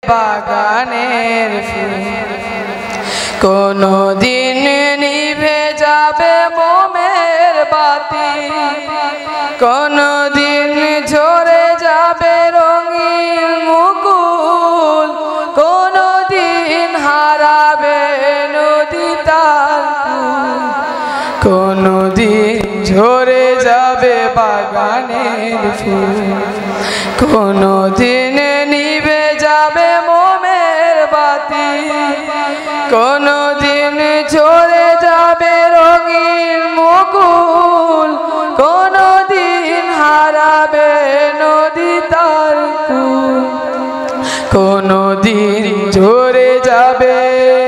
বাগানের ফুল কোনদিন নিভে যাবে মোমের বাতি, কোনদিন ঝরে যাবে রঙিন মুকুল, কোনদিন হারাবে নদী তার কুল, কোনদিন ঝরে যাবে বাগানের ফুল, কোনদিন নিভে যাবে মোমের বাতি, কোনদিন ঝরে যাবে রঙিন মুকুল, কোনদিন হারাবে নদী তার কুল, কোনদিন ঝরে যাবে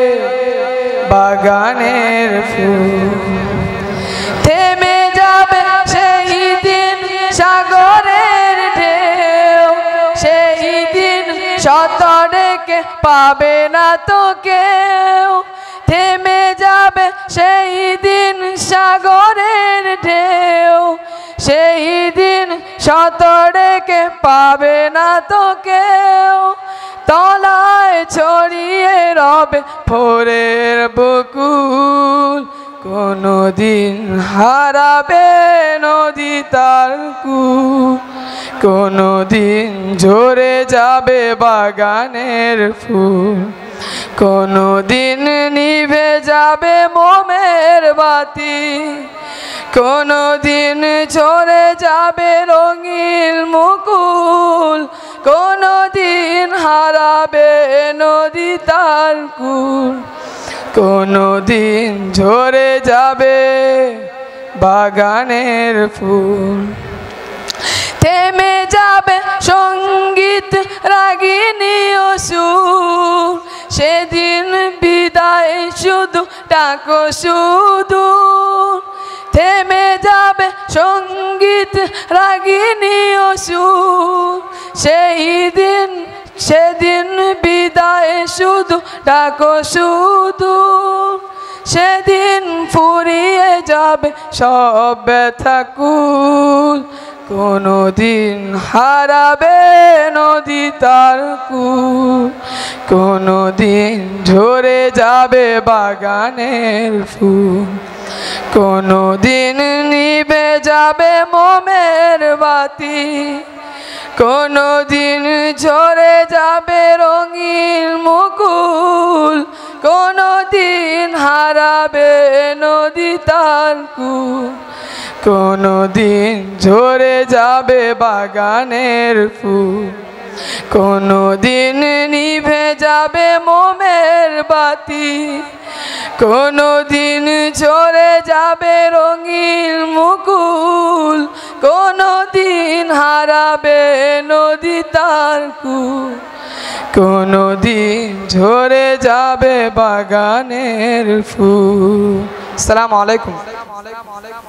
বাগানের ফুল। থেমে যাবে সেই দিন সাগরের ঢেউ, সেই দিন শত ডেকে পাবে না তো কেউ, থেমে যাবে সেই দিন সাগরের ঢেউ, সেই দিন শত ডেকে পাবে না তো কেউ, তলায় ছড়িয়ে রবে ভোরের বকুল, কোনদিন হারাবে নদী তার কুল, কোনদিন ঝরে যাবে বাগানের ফুল, কোনদিন নিভে যাবে মোমের বাতি, কোনদিন ঝরে যাবে রঙিন মুকুল, কোনদিন হারাবে নদী তার কুল, কোনদিন ঝরে যাবে বাগানের ফুল। থেমে যাবে সঙ্গীত রাগিনী ও সুর, সেদিন বিদায় শুধু ডাকো শুধু, থেমে যাবে সঙ্গীত রাগিনী ও সুর, সেই দিন সেদিন বিদায় শুধু ডাকো শুধু, সেদিন ফুরিয়ে যাবে সব ব্যথা কুল, কোনদিন হারাবে নদী তার কুল, কোনদিন ঝরে যাবে বাগানের ফুল, কোনদিন নিভে যাবে মোমের বাতি, কোনদিন ঝরে যাবে রঙিন মুকুল, কোনদিন হারাবে নদী তার কুল, কোনদিন ঝরে যাবে বাগানের ফুল, কোনদিন নিভে যাবে মোমের বাতি, কোনদিন ঝরে যাবে রঙিন মুকুল, কোনদিন হারাবে নদী তার কুল, কোনদিন ঝরে যাবে বাগানের ফুল। আসসালামু আলাইকুম।